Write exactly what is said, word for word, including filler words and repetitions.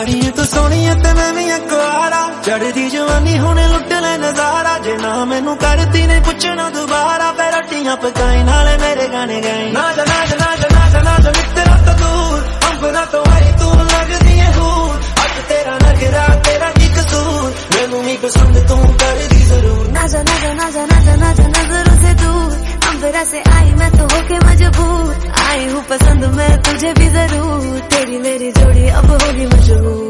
लाड़ी तू सोनी ते मैं भी कुआरा चढ़दी जवानी हुणे लुट ले नजारा जे ना मैनू करती ने पुछना दोबारा फिर रोटियां पकाई नाले मेरे गाने गाए ना जा ना जा ना जा ना जा ना जा मित्रा तो दूर अंबरा तो आई तू लगदी है हूर अज तेरा नखरा तेरा की कसूर मैनू ही पसंद तू कर दी जरूर ना जा ना जा ना जा ना जा ना जा नजरों से दूर अंबरा से आई मैं तो होके मजबूर आई हूँ पसंद मैं तुझे भी जरूर तेरी मेरी जोड़ी अब होगी मशहूर।